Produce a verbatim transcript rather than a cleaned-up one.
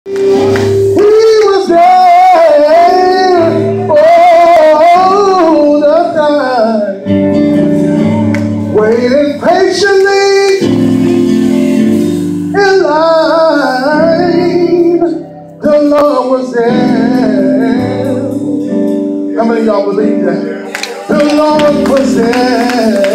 He was there all the time, waiting patiently in line. The Lord was there. How many of y'all believe that? The Lord was there.